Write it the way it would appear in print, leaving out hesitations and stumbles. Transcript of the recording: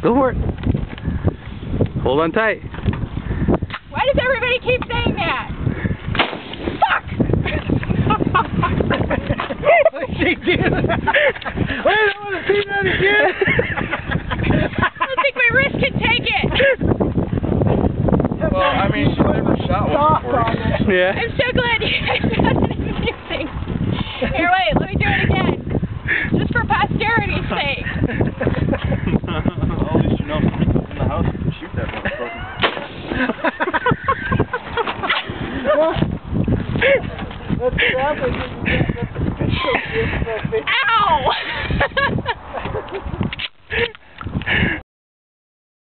Go for it. Hold on tight. Why does everybody keep saying that? Fuck! She did. Wait, I want to see that again. I don't think my wrist can take it. Well, I mean, she's never shot one before. Yeah. I'm so glad you guys found it amusing. Here, wait, let me do it again. Just for posterity's sake.